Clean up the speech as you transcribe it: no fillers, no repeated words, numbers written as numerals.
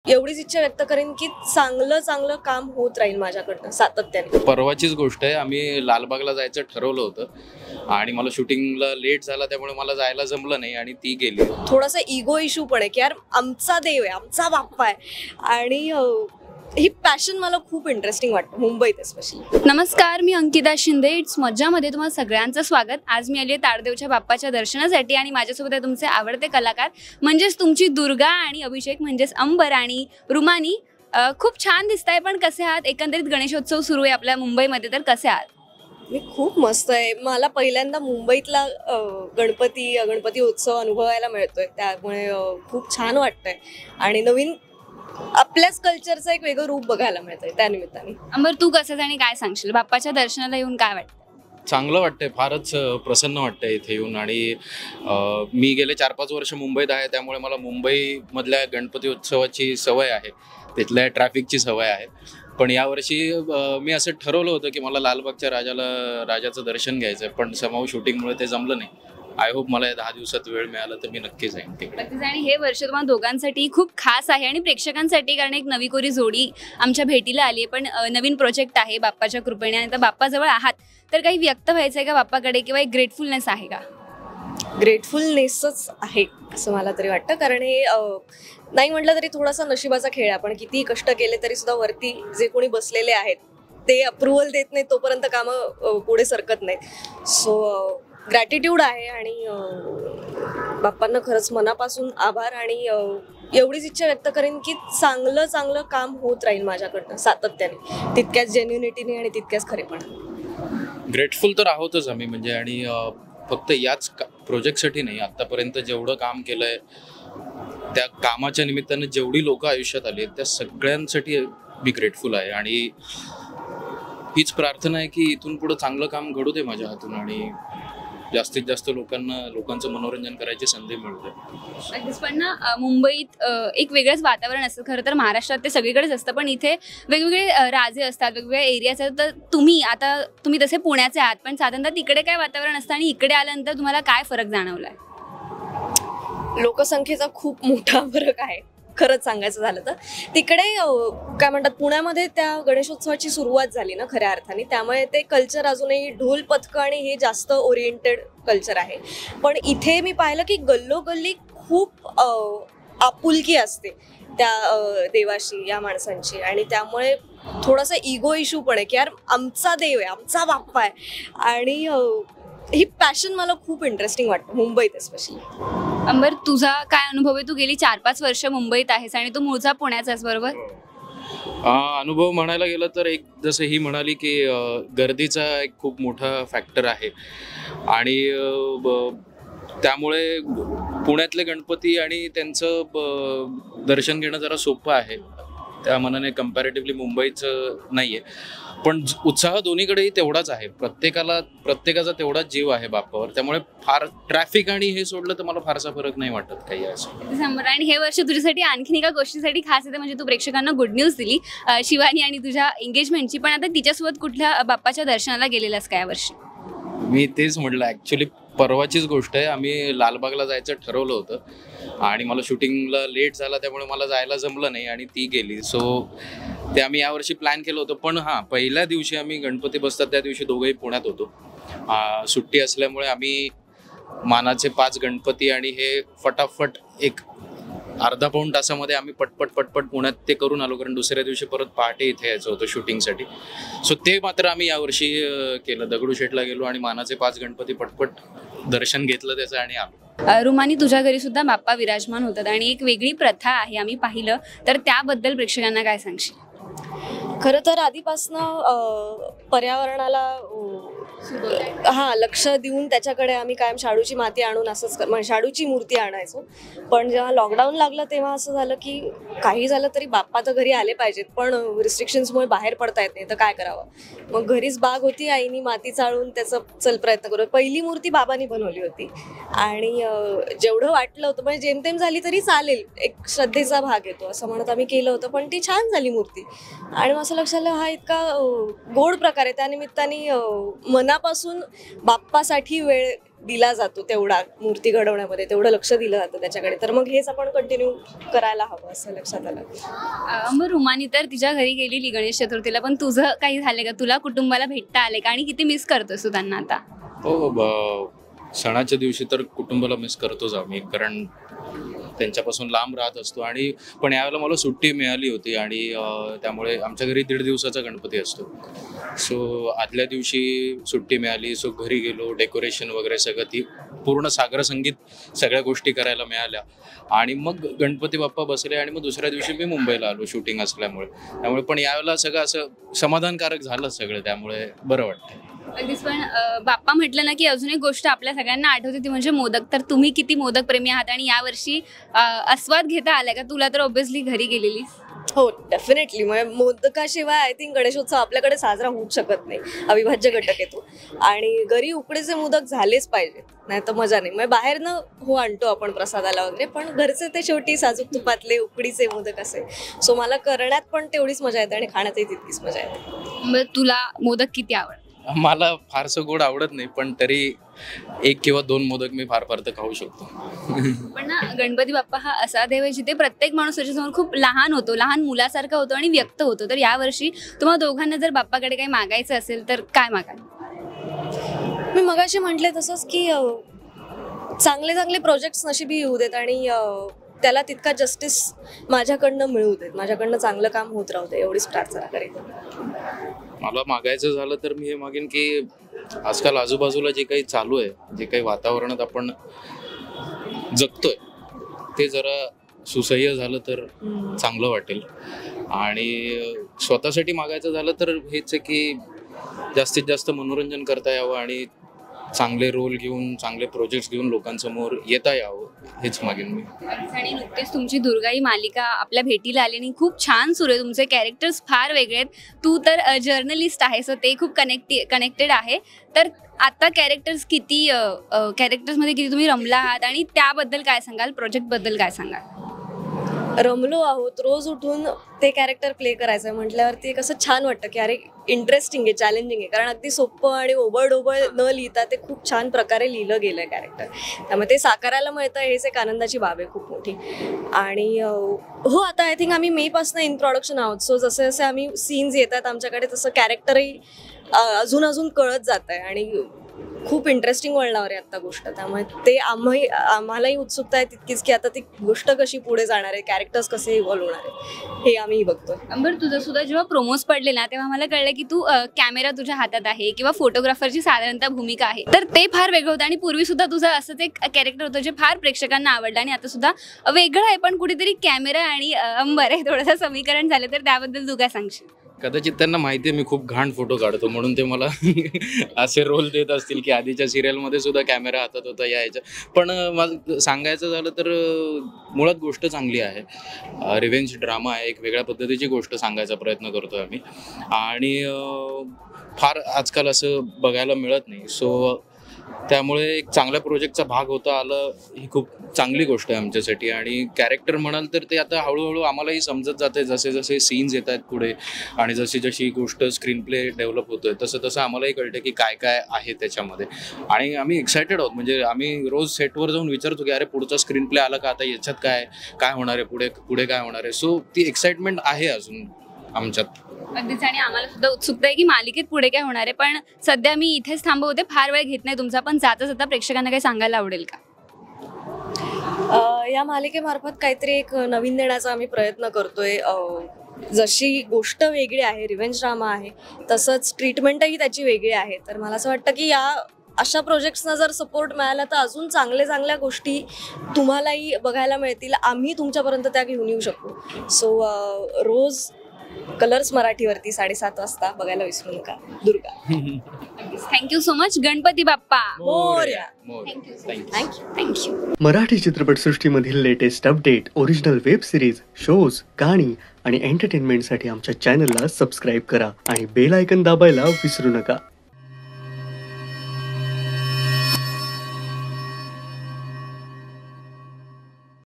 एवढीच इच्छा व्यक्त करेन की चांगलं चांगलं काम होत राहील माझ्याकडनं सातत्याने. परवाचीच गोष्ट आहे, आम्ही लालबागला जायचं ठरवलं होतं आणि मला शूटिंगला लेट झाला, त्यामुळे मला जायला जमलं नाही आणि ती गेली. थोडासा इगो इश्यू पण आहे की यार आमचा देव आहे, आमचा बाप्पा आहे आणि ही पॅशन मला खूप इंटरेस्टिंग वाटतं मुंबईत स्पेशली. नमस्कार, मी अंकिता शिंदे. इट्स मज्जामध्ये तुम्हाला सगळ्यांचं स्वागत. आज मी आली आहे ताडदेवच्या बाप्पाच्या दर्शनासाठी आणि माझ्यासोबत आहे तुमचे आवडते कलाकार म्हणजेच तुमची दुर्गा आणि अभिषेक म्हणजेच अंबर आणि रुमानी. खूप छान दिसताय, पण कसे आहात? एकंदरीत गणेशोत्सव सुरू आहे आपल्या मुंबईमध्ये, तर कसे आहात? मी खूप मस्त आहे. मला पहिल्यांदा मुंबईतला गणपती उत्सव अनुभवायला मिळतोय, त्यामुळे खूप छान वाटतंय आणि नवीन आपल्याच कल्चरचं एक वेगळं रूप बघायला मिळतंय त्या निमित्ताने. अंबर, तू कसं आणि काय सांगशील? बाप्पाच्या दर्शनाला येऊन काय वाटतं? चांगलं वाटतंय, फारच प्रसन्न वाटतंय इथे येऊन. आणि मी गेले 4-5 वर्ष मुंबईत आहे, त्यामुळे मला मुंबईमधल्या गणपती उत्सवाची सवय आहे, तिथल्या ट्रॅफिकची सवय आहे. पण यावर्षी मी असं ठरवलं होतं की मला लालबागच्या राजाचं दर्शन घ्यायचं आहे, पण समाव शूटिंगमुळे ते जमलं नाही. आय होप मला 10 दिवसात वेळ मिळाला तर मी नक्की जाईन तिकडे. आणि हे वर्ष तुम्हाला दोघांसाठी खूप खास आहे आणि प्रेक्षकांसाठी, कारण एक नवी कोरी जोडी आमच्या भेटीला आली आहे. पण नवीन प्रोजेक्ट आहे बाप्पाच्या कृपेने आणि तर बाप्पाजवळ आहात, तर काही व्यक्त व्हायचं आहे का बाप्पाकडे, किंवा एक ग्रेटफुलनेस आहे का? ग्रेटफुलनेसच आहे असं मला तरी वाटतं, कारण हे नाही म्हटलं तरी थोडासा नशिबाचा खेळ आहे. आपण किती कष्ट केले तरी सुद्धा वरती जे कोणी बसलेले आहेत ते अप्रुव्हल देत नाहीत तोपर्यंत कामं पुढे सरकत नाहीत. सो ग्रॅटिट्यूड आहे आणि बाप्पांना खरंच मनापासून आभार आणि एवढीच इच्छा व्यक्त करेन की चांगलं चांगलं काम होत राहील माझ्याकडनं सातत्याने, तितक्याच जेन्युनिटीने आणि तितक्याच खरेपणाने. ग्रेटफुल तर आहोतच आम्ही, म्हणजे आणि फक्त याच प्रोजेक्टसाठी नाही, आत्तापर्यंत जेवढं काम केलं आहे त्या कामाच्या निमित्तानं जेवढी लोकं आयुष्यात आली आहेत त्या सगळ्यांसाठी मी ग्रेटफुल आहे. आणि हीच प्रार्थना आहे की इथून पुढं चांगलं काम घडू दे माझ्या हातून आणि जास्तीत जास्त लोकांचं मनोरंजन करायची संधी मिळते. अगदीच. पण ना, मुंबईत एक वेगळंच वातावरण असतं. खरं तर महाराष्ट्रात ते सगळीकडेच असतं, पण इथे वेगवेगळे राजे असतात, वेगवेगळ्या एरियाचे. तर तुम्ही तसे पुण्याचे आहात, पण साधारणतः तिकडे काय वातावरण असतं आणि इकडे आल्यानंतर तुम्हाला काय फरक जाणवलाय? लोकसंख्येचा खूप मोठा फरक आहे खरंच सांगायचं झालं तर. तिकडे काय म्हणतात, पुण्यामध्ये त्या गणेशोत्सवाची सुरुवात झाली ना खऱ्या अर्थाने, त्यामुळे ते कल्चर अजूनही ढोल पथकं आणि हे जास्त ओरिएंटेड कल्चर आहे. पण इथे मी पाहिलं की गल्लोगल्ली खूप आपुलकी असते त्या देवाशी, या माणसांची, आणि त्यामुळे थोडासा इगो इश्यू पण आहे की यार आमचा देव आहे, आमचा बाप्पा आहे आणि ही पॅशन मला खूप इंटरेस्टिंग वाटतं मुंबईत स्पेशली. अंबर, तुझा काय अनुभव आहे? तू गेली 4-5 वर्ष मुंबईत आहेस आणि तू मूळचा पुण्याचाच, बरोबर? अनुभव म्हणायला गेलं तर एक जसं ही म्हणाली की गर्दीचा एक खूप मोठा फॅक्टर आहे आणि त्यामुळे पुण्यातले गणपती आणि त्यांचं दर्शन घेणं जरा सोपं आहे, त्या मनाने कम्पॅरेटिव्हली मुंबईचं नाही आहे. पण उत्साह दोन्हीकडेही तेवढाच आहे, प्रत्येकाचा तेवढाच जीव आहे बाप्पावर, त्यामुळे फार ट्रॅफिक आणि हे सोडलं तर मला फारसा फरक नाही वाटत काही असं. आणि हे वर्ष तुझ्यासाठी आणखीन एका गोष्टीसाठी खास येते, म्हणजे तू प्रेक्षकांना गुड न्यूज दिली शिवानी आणि तुझ्या एंगेजमेंटची. पण आता तिच्यासोबत कुठल्या बाप्पाच्या दर्शनाला गेलेलास का यावर्षी? मी तेच म्हटलं, ॲक्च्युली परवाचीच गोष्ट आहे, आम्ही लालबागला जायचं ठरवलं होतं आणि मला शूटिंगला लेट झाला, त्यामुळे मला जायला जमलं नाही आणि ती गेली. सो ते आम्ही यावर्षी प्लॅन केलं होतं. पण हां, पहिल्या दिवशी आम्ही गणपती बसतात त्या दिवशी दोघंही पुण्यात होतो. सुट्टी असल्यामुळे आम्ही मानाचे 5 गणपती आणि हे फटाफट एक अर्धा-पाऊण तासामध्ये आम्ही पटपट पुण्यात ते करून आलो, कारण दुसऱ्या दिवशी परत पहाटे इथे यायचं होतं शूटिंगसाठी. सो ते मात्र आम्ही यावर्षी केलं. दगडूशेठला गेलो आणि मानाचे 5 गणपती पटपट दर्शन घेतलं त्याचं आणि आलो. रुमानी, तुझ्या घरी सुद्धा बाप्पा विराजमान होतात आणि एक वेगळी प्रथा आहे आम्ही पाहिलं, तर त्याबद्दल प्रेक्षकांना काय सांगशील? खरं तर आधीपासनं पर्यावरणाला लक्ष देऊन त्याच्याकडे आम्ही कायम शाडूची माती आणून असंच म्हणजे शाडूची मूर्ती आणायचो. पण जेव्हा लॉकडाऊन लागलं तेव्हा असं झालं की काही झालं तरी बाप्पा तर घरी आले पाहिजेत, पण रिस्ट्रिक्शन्समुळे बाहेर पडता येत नाही, तर काय करावं. मग घरीच बाग होती, आईनी माती चाळून त्याचं प्रयत्न करू. पहिली मूर्ती बाबांनी बनवली होती आणि जेवढं वाटलं होतं म्हणजे जेमतेम झाली तरी चालेल, एक श्रद्धेचा भाग येतो असं म्हणत आम्ही केलं होतं. पण ती छान झाली मूर्ती आणि मग असं लक्षात आलं हा इतका गोड प्रकार आहे, त्यानिमित्ताने मनापासून बाप्पासाठी वेळ दिला जातो तेवढा मूर्ती घडवण्यामध्ये, तेवढं लक्ष दिलं जातं त्याच्याकडे, तर मग हेच आपण कंटिन्यू करायला हवं असं लक्षात आलं. मग रुमानी तर तिच्या घरी गेलेली गणेश चतुर्थीला, पण तुझं काही झालं का? तुला कुटुंबाला भेटता आले का? आणि किती मिस करतोस तू त्यांना आता? सणाच्या दिवशी तर कुटुंबाला मिस करतोच आम्ही, कारण त्यांच्यापासून लांब राहत असतो. आणि पण यावेळेला मला सुट्टी मिळाली होती आणि त्यामुळे आमच्या घरी 1.5 दिवसाचा गणपती असतो. सो आदल्या दिवशी सुट्टी मिळाली, सो घरी गेलो, डेकोरेशन वगैरे सगळं, ती पूर्ण सागर संगीत सगळ्या गोष्टी करायला मिळाल्या. आणि मग गणपती बाप्पा बसले आणि मग दुसऱ्या दिवशी मी मुंबईला आलो शूटिंग असल्यामुळे. त्यामुळे पण यावेळेला सगळं असं समाधानकारक झालं सगळं, त्यामुळे बरं वाटतं. अगदीच. पण बाप्पा म्हटलं ना की अजून एक गोष्ट आपल्या सगळ्यांना आठवते ती म्हणजे मोदक. तर तुम्ही किती मोदक प्रेमी आहात आणि यावर्षी आस्वाद घेता आलाय का? तुला तर ऑब्व्हियसली घरी गेलेली. हो, डेफिनेटली. म्हणजे मोदकाशिवाय आय थिंक गणेशोत्सव आपल्याकडे साजरा होऊच शकत नाही, अविभाज्य घटक येतो. आणि घरी उकडीचे मोदक झालेच पाहिजे, नाही तर मजा नाही. म्हणजे बाहेरनं हो आणतो आपण प्रसादाला वगैरे, पण घरचे ते शेवटी साजूक तुपातले उकडीचे मोदक असे. सो मला करण्यात पण तेवढीच मजा येते आणि खाण्यातही तितकीच मजा येते. मग तुला मोदक किती आवडतात? मला फारसं गोड आवडत नाही, पण तरी 1 किंवा 2 मोदक मी फार तर खाऊ शकतो. पण ना, गणपती बाप्पा हा असा देव आहे जिथे प्रत्येक माणूस त्याच्यासमोर खूप लहान होतो, लहान मुलासारखा होतो आणि व्यक्त होतो. तर यावर्षी तुम्हाला दोघांना जर बाप्पाकडे काही मागायचं असेल तर काय मागाल? मी मगाशी म्हटले तसंच की चांगले चांगले प्रोजेक्ट्स नशिबी येऊ देत आणि त्याला तितका जस्टिस माझ्याकडनं मिळू देत, माझ्याकडनं चांगलं काम होत राहू दे, एवढीच प्रार्थना करेन. मला मागायचं झालं तर मी हे मागेन की आजकाल आजूबाजूला जे काही चालू आहे, जे काही वातावरणात आपण जगतोय, ते जरा सुसह्य झालं तर चांगलं वाटेल. आणि स्वतःसाठी मागायचं झालं तर हेच आहे की जास्तीत जास्त मनोरंजन करता यावं आणि चांगले रोल घेऊन, चांगले प्रोजेक्ट्स घेऊन लोकांसमोर येता यावं, हेच मागेन मी. आणि नुकतीच तुमची दुर्गा ही मालिका आपल्या भेटीला आली आणि खूप छान सुरू आहे. तुमचे कॅरेक्टर्स फार वेगळे आहेत. तू तर जर्नलिस्ट आहे, सो ते खूप कनेक्टेड आहे. तर आता कॅरेक्टर्समध्ये किती तुम्ही रमला आहात आणि त्याबद्दल काय सांगाल? प्रोजेक्टबद्दल काय सांगाल? रमलो आहोत, रोज उठून ते कॅरेक्टर प्ले करायचं म्हटल्यावरती कसं छान वाटतं की अरे इंटरेस्टिंग आहे, चॅलेंजिंग आहे. कारण अगदी सोपं आणि ओबडधोबड न लिहिता ते खूप छान प्रकारे लिहिलं गेलं कॅरेक्टर. त्यामुळे ते साकारायला मिळतं, हेच एक आनंदाची बाब आहे खूप मोठी. आणि हो, आता आय थिंक आम्ही मेपासून इन प्रोडक्शन आहोत. सो जसे जसे आम्ही सीन्स येतात आमच्याकडे तसं कॅरेक्टरही अजून कळत जात आहे आणि खूप इंटरेस्टिंग वळणावर आहे आता गोष्ट. त्यामुळे ते आम्हालाही उत्सुकता आहे तितकीच की आता ती गोष्ट कशी पुढे जाणार आहे, कॅरेक्टर्स कसे इव्हॉल्व होणार आहे, हे आम्ही बघतोय. बरं, तुझं सुद्धा जेव्हा प्रोमोज पडले ना तेव्हा मला कळलं की तू कॅमेरा तुझ्या हातात आहे किंवा फोटोग्राफरची साधारणतः भूमिका आहे. तर ते फार वेगळं होतं आणि पूर्वी सुद्धा तुझं असंच एक कॅरेक्टर होतं जे फार प्रेक्षकांना आवडलं आणि आता सुद्धा वेगळं आहे, पण कुठेतरी कॅमेरा आणि अंबर आहे थोडंसं समीकरण झालं. तर त्याबद्दल तू काय सांगशील? कदाचित त्यांना माहिती आहे मी खूप घाण फोटो काढतो, म्हणून ते मला असे रोल देत असतील की आधीच्या सिरियलमध्ये सुद्धा कॅमेरा हातात होता यायचं. पण मला सांगायचं झालं तर मुळात गोष्ट चांगली आहे. रिव्हेंज ड्रामा आहे, एक वेगळ्या पद्धतीची गोष्ट सांगायचा प्रयत्न करतो आम्ही आणि फार आजकाल असं बघायला मिळत नाही. सो त्यामुळे एक चांगल्या प्रोजेक्टचा भाग होता आलं, ही खूप चांगली गोष्ट आहे आमच्यासाठी. आणि कॅरेक्टर म्हणाल तर ते आता हळूहळू आम्हालाही समजत जाते, जसे जसे सीन्स येत आहेत पुढे आणि जशी जशी गोष्ट स्क्रीन प्ले डेव्हलप होतोय तसं तसं आम्हालाही कळतं की काय काय आहे त्याच्यामध्ये. आणि आम्ही एक्सायटेड आहोत. म्हणजे आम्ही रोज सेटवर जाऊन विचारतो की अरे पुढचा स्क्रीन प्ले आला का, आता याच्यात काय होणार आहे, पुढे काय होणार आहे. सो ती एक्साइटमेंट आहे अजून आमच्यात. अगदीच. आणि आम्हाला सुद्धा उत्सुकता आहे की मालिकेत पुढे काय होणार आहे. पण सध्या मी इथेच थांबवते, फार वेळ घेत नाही तुमचा, पण जाता जाता प्रेक्षकांना काही सांगायला आवडेल का? या मालिकेमार्फत काहीतरी एक नवीन देण्याचा आम्ही प्रयत्न करतोय. जशी गोष्ट वेगळी आहे, रिव्हेंज ड्रामा आहे, तसंच ट्रीटमेंटही त्याची वेगळी आहे. तर मला असं वाटतं की या अशा प्रोजेक्ट्सना जर सपोर्ट मिळाला तर अजून चांगल्या गोष्टी तुम्हालाही बघायला मिळतील, आम्ही तुमच्यापर्यंत त्या घेऊन येऊ शकू. सो रोज कलर्स मराठीवरती 7:30 वाजता बघायला विसरू नका. Durga. Thank you so much. Ganpati Bappa Morya. Thank you. Marathi चित्रपटसृष्टीमधील latest update, original web series, shows, गाणी आणि एंटरटेनमेंटसाठी आमच्या चॅनलला सबस्क्राईब करा आणि बेल आयकन दाबायला विसरू नका.